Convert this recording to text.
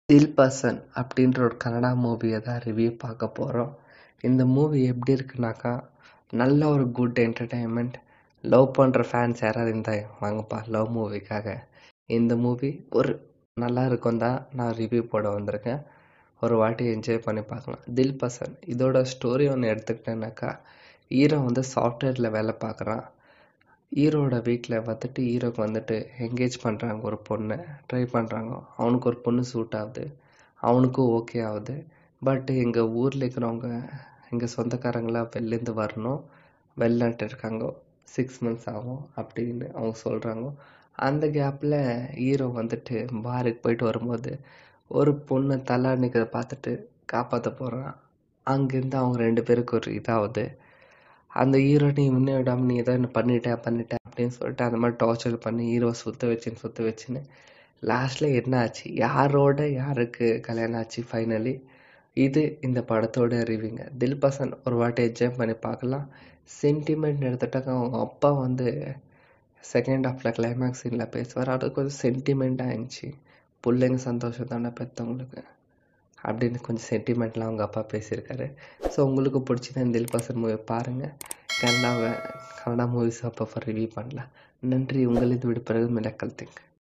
தில் பசன் அப்படின்ற ஒரு கன்னடா மூவியை தான் ரிவ்யூ பார்க்க போகிறோம். இந்த மூவி எப்படி இருக்குனாக்கா, நல்ல ஒரு குட் என்டர்டெயின்மெண்ட். லவ் பண்ணுற ஃபேன்ஸ் யாராவது இருந்தால் வாங்கப்பா லவ் மூவிக்காக. இந்த மூவி ஒரு நல்லா இருக்கும் தான் நான் ரிவ்யூ போட வந்திருக்கேன். ஒரு வாட்டி என்ஜாய் பண்ணி பார்க்கலாம். தில் பசன் இதோட ஸ்டோரி ஒன்று எடுத்துக்கிட்டேன்னாக்கா, ஹீரோ வந்து சாஃப்ட்வேரில் வேலை பார்க்குறான். ஹீரோட வீட்டில் வந்துட்டு ஹீரோக்கு வந்துட்டு என்கேஜ் பண்ணுறாங்க, ஒரு பொண்ணை ட்ரை பண்ணுறாங்க. அவனுக்கு ஒரு பொண்ணு சூட் ஆகுது, அவனுக்கும் ஓகே ஆகுது. பட் எங்கள் ஊரில் இருக்கிறவங்க எங்கள் சொந்தக்காரங்களாம் வெளிலேருந்து வரணும், வெளிநாட்டு இருக்காங்க, 6 months ஆகும் அப்படின்னு அவங்க சொல்கிறாங்க. அந்த கேப்பில் ஹீரோ வந்துட்டு பாருக்கு போயிட்டு வரும்போது ஒரு பொண்ணு தலை நிற்கிறத பார்த்துட்டு காப்பாற்ற போகிறான். அங்கேருந்து அவங்க 2 பேருக்கு ஒரு இதாகுது. அந்த ஹீரோ நீ முன்னே விடாமல் நீ ஏதோ என்ன பண்ணிட்ட அப்படின்னு சொல்லிட்டு அந்த மாதிரி டார்ச்சர் பண்ணி ஹீரோ சுத்த வச்சுன்னு லாஸ்ட்டில் என்ன ஆச்சு, யாருக்கு கல்யாணம் ஆச்சு ஃபைனலி. இது இந்த படத்தோட ரிவ்யூங்க. தில் பசன் ஒரு வாட்டி என்ஜாய் பண்ணி பார்க்கலாம். சென்டிமெண்ட் எடுத்துட்டாக்க அவங்க அப்பா வந்து செகண்ட் ஹாஃபில் கிளைமேக்ஸ் சீனில் பேசுவார். அது கொஞ்சம் சென்டிமெண்ட்டாக இருந்துச்சு. பிள்ளைங்க சந்தோஷம் தானே பெற்றவங்களுக்கு அப்படின்னு கொஞ்சம் சென்டிமெண்ட்லாம் அவங்க அப்பா பேசியிருக்காரு. ஸோ உங்களுக்கு பிடிச்சது இந்த தில் பசன் மூவி பாருங்கள். கன்னடா மூவிஸ் அப்போ ரிவ்யூ பண்ணலாம். நன்றி. உங்களிது விடுபடுறது மிராக்கல் திங்க்.